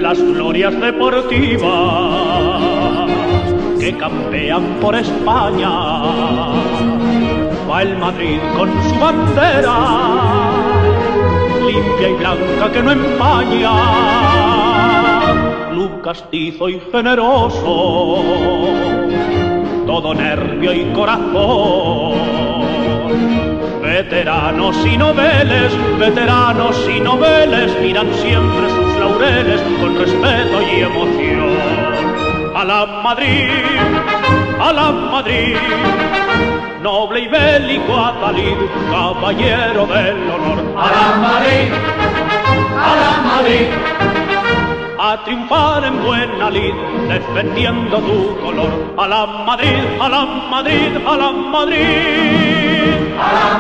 las glorias deportivas que campean por España. Va el Madrid con su bandera, limpia y blanca que no empaña, club castizo y generoso, todo nervio y corazón. Veteranos y noveles miran siempre sus laureles con respeto y emoción. A la Madrid, noble y bélico Adalid, caballero del honor. A la Madrid, a triunfar en buena lid, defendiendo tu color. A la Madrid, a la Madrid, a la Madrid. a la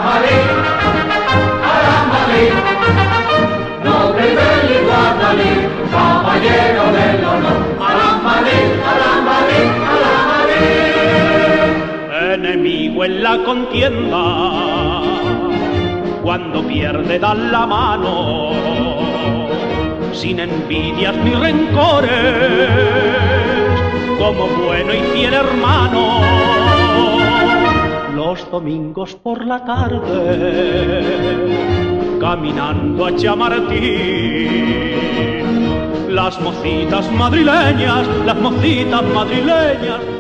Madrid, noble y bélico Adalid, caballero del honor. A la Madrid, a la Madrid, a la Madrid. Enemigo en la contienda, cuando pierde dan la mano, sin envidias ni rencores, como bueno y fiel hermano. Los domingos por la tarde, caminando a Chamartín, las mocitas madrileñas